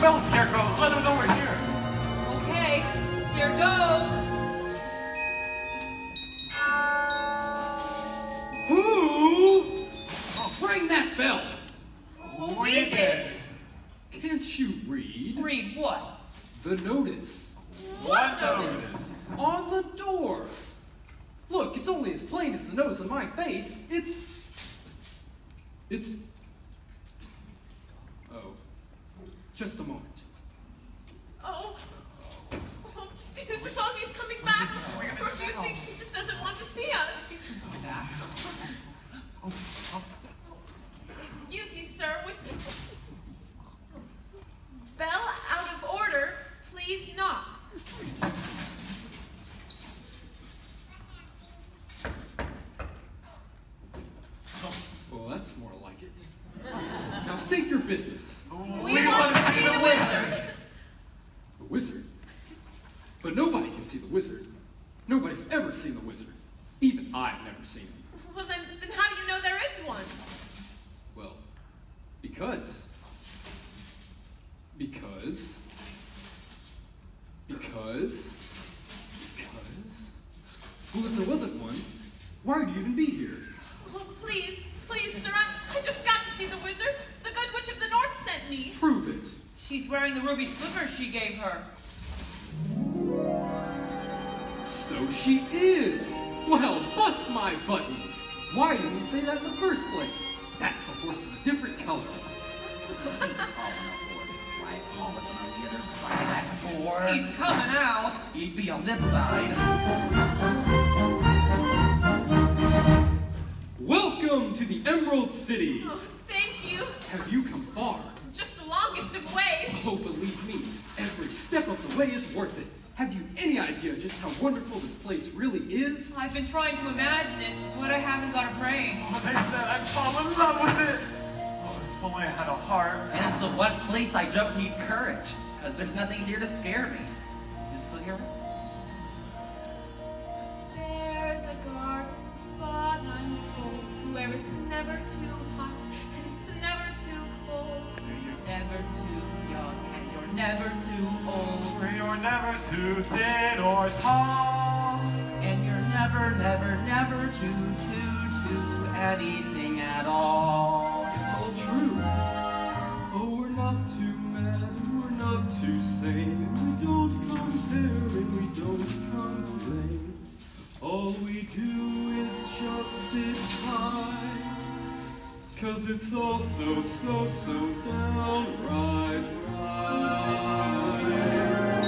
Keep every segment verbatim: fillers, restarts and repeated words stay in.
bell, Scarecrow. Let them know we're here. Okay, here goes. Who rang that bell? Oh, we did. Can't you read? Read what? The notice. What notice? On the door. Look, it's only as plain as the nose on my face. It's... It's... Oh. Just a moment. Oh. Oh, do you suppose he's coming back? Or do you think he just doesn't want to see us? Excuse me, sir. With bell out of order, please knock. Well, that's more like it. Now state your business. We, we want to see the wizard. The wizard? But nobody can see the wizard. Nobody's ever seen the wizard. Even I've never seen him. Well, then, then how do you know there is one? Well, because... Because... Because... Because... Well, if there wasn't one, why would you even be here? Oh, please, please, sir, I, I just got to see the wizard. The good witch of the north sent me. Prove it. She's wearing the ruby slippers she gave her. So she is! Well, bust my buttons! Why didn't you say that in the first place? That's a horse of a different color. My Paul was on the other side of that door. He's coming out. He'd be on this side. Welcome to the Emerald City! Oh, thank you. Have you come far? Just the longest of ways. Oh, believe me, every step of the way is worth it. Have you any idea just how wonderful this place really is? I've been trying to imagine it, but I haven't got a brain. Oh, they said I'd fall in love with it. Oh, if only I had a heart. And it's the one place I don't need courage, because there's nothing here to scare me. Is there? There's a garden spot, I'm told, where it's never too hot and it's never too cold. You're never too young and you're never too old. Where you're never too thin or tall. And you're never, never, never too, too, too anything at all. It's all true. Oh, we're not too mad and we're not too sane. And we don't compare and we don't complain. All we do is just sit tight. Cause it's all so, so, so downright right.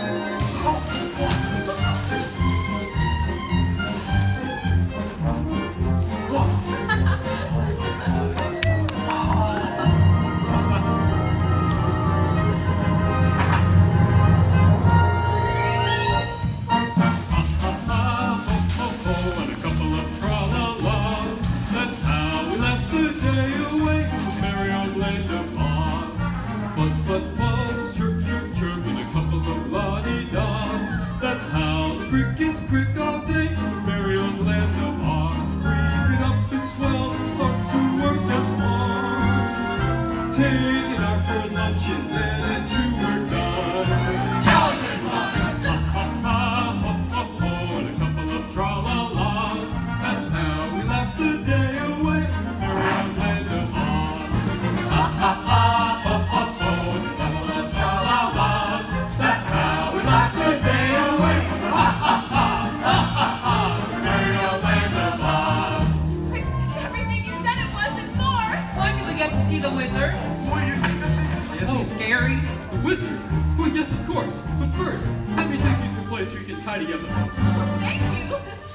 And a couple of tra-la-las. That's how we left the day away in the merry old land of Oz. Buzz, buzz, buzz, chirp, chirp, chirp, and a couple of la-di-das. That's how the crickets crick all day in the merry old land of Oz. We get up and swell and start to work at one. Taking our for lunch and then at two we're done. Jolly good one. Ha ha ha, ho ho ho, and a couple of tra-la-las. That's how we laugh the day away in the merry old land of Oz. Ha ha ha, ho ho ho, and a couple of tra-la-las. That's how we laugh the day away. Ha ha ha, ha ha ha, the merry old land of Oz. It's, it's everything you said it was and more. When do we get to see the wizard? What do you think this is? Is he scary? The wizard? Well, yes, of course. But first, let me take you to a place where you can tidy up a bit. Oh, thank you.